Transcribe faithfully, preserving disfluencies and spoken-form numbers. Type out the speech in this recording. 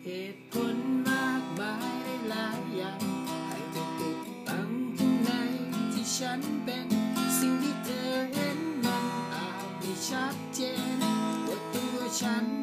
เหตุผลมากมายหลายอย่างให้เธอติดตั้งข้างในที่ฉันเป็นสิ่งที่เธอเห็นนั้นอาจไม่ชัดเจนว่าตัวฉัน